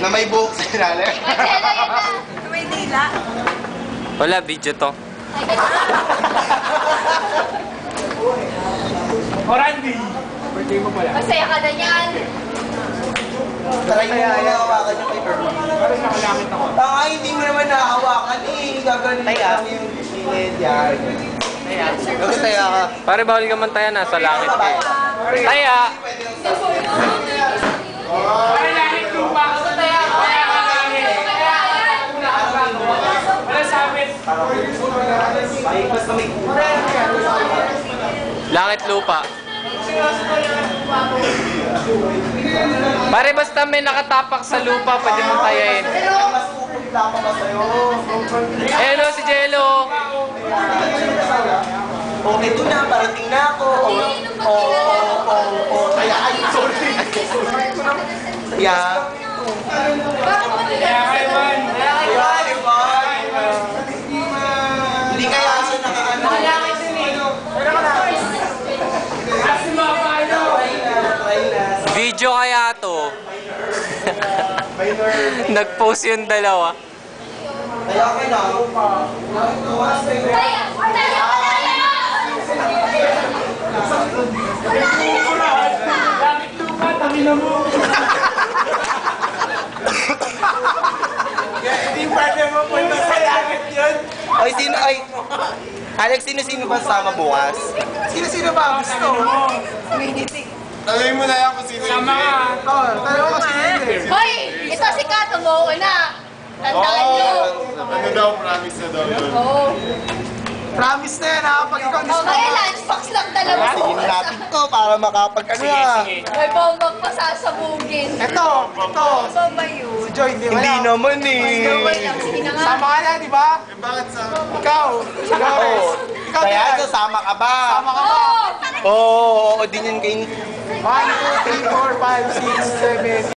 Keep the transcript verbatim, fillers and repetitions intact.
Na may buhok sa ilalim. Marcelo, yun na. Na may dila. Wala, video to. O Randy! Birthday mo pala. Masaya ka na yan. Try mo muna hawakan yung paper. Parang nakalangit ako. Tanga, hindi mo naman nahawakan eh. Gaganin lang yung gilid yan. Bakit taya ka? Pare, bawal ka man tayo, nasa langit ka. Taya! Parang langit lupa. Kaya ka langit. Wala sa amin. Ay, basta may Langit lupa. Pare, basta may nakatapak sa lupa, pwede mo tayain. mas pupunta pa ba sa'yo? Hello, si Jello! O, ito na, parating na ako. O, o, o, o, kaya, ay, sorry. Kaya, Kaya kayo man. kaya, Ivan. Hindi kaya siya nakaano. Kasi mga paano. Video kaya to. Nag-post yung dalawa. Kaya ka na. Taya! Taya! Langit lupa, tangina mo. Hindi pwede mo punta sa langit yun. Ay, sino, ay, Alex, sino-sino ba sama bukas? Sino-sino ba gusto? Tanungin mo na yan kung sino. Sama ka. Oo, tanungin mo kung sino. Hoy! Ito si Kato mo na. Tandaan nyo. Ano daw, promise na daw yun. Oo. Promise na yan ha, pag ikaw Oh, may lunchbox lang dalawa. Sige natin to para makapag ano Sige, na. sige. May bombang pasasabugin. Ito, ito. Ito ba yun? Joy, hindi Hindi naman eh. Sige na nga. Sama ka na, di ba? Bakit sa... Ikaw. Flores. Ikaw Kaya din. sasama ka ba? Sama ka ba? Oo! Oo, oo, din yan kayo. one, two, three, four, five, six, seven,